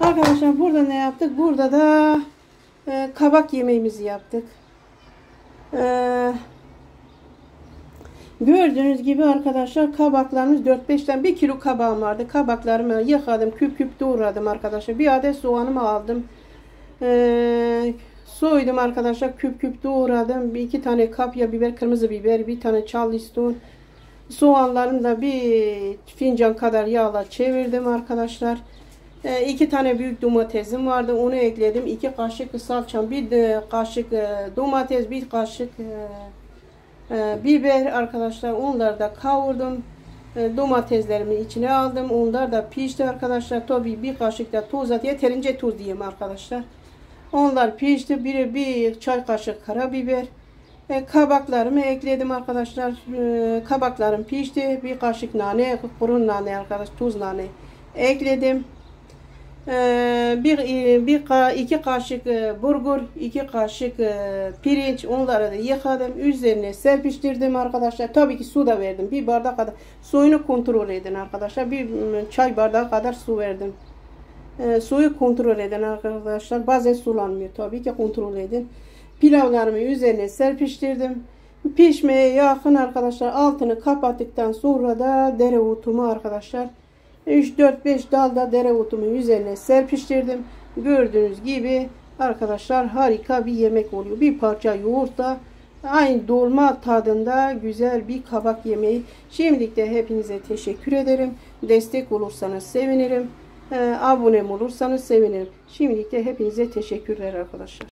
Arkadaşlar burada ne yaptık? Burada da kabak yemeğimizi yaptık. Gördüğünüz gibi arkadaşlar kabaklarımız 4-5 tane 1 kilo kabağım vardı. Kabaklarımı yıkadım, küp küp doğradım arkadaşlar. Bir adet soğanımı aldım. Soydum arkadaşlar, küp küp doğradım. 2 tane kapya biber, kırmızı biber, 1 tane charleston. Soğanlarını da bir fincan kadar yağla çevirdim arkadaşlar. 2 tane büyük domatesim vardı, onu ekledim. 2 kaşık salçam, 1 kaşık domates, 1 kaşık biber arkadaşlar. Onları da kavurdum. Domateslerimi içine aldım. Onlar da pişti arkadaşlar. Tabii 1 kaşık da tuz at, yeterince tuz diyeyim arkadaşlar. Onlar pişti. Bir çay kaşık karabiber. Kabaklarımı ekledim arkadaşlar. Kabaklarım pişti. 1 kaşık nane, kuru nane arkadaşlar, tuz nane ekledim. 2 kaşık bulgur, 2 kaşık pirinç, onları da yıkadım. Üzerine serpiştirdim arkadaşlar. Tabii ki su da verdim. 1 bardak kadar. Suyunu kontrol edin arkadaşlar. 1 çay bardağı kadar su verdim. Suyu kontrol edin arkadaşlar. Bazen sulanmıyor. Tabii ki kontrol edin. Pilavlarımı üzerine serpiştirdim. Pişmeye yakın arkadaşlar. Altını kapattıktan sonra da dereotumu arkadaşlar 3-4-5 dalda dereotumu üzerine serpiştirdim. Gördüğünüz gibi arkadaşlar harika bir yemek oluyor. Bir parça yoğurtla aynı dolma tadında güzel bir kabak yemeği. Şimdilik de hepinize teşekkür ederim. Destek olursanız sevinirim. Abone olursanız sevinirim. Şimdilik de hepinize teşekkürler arkadaşlar.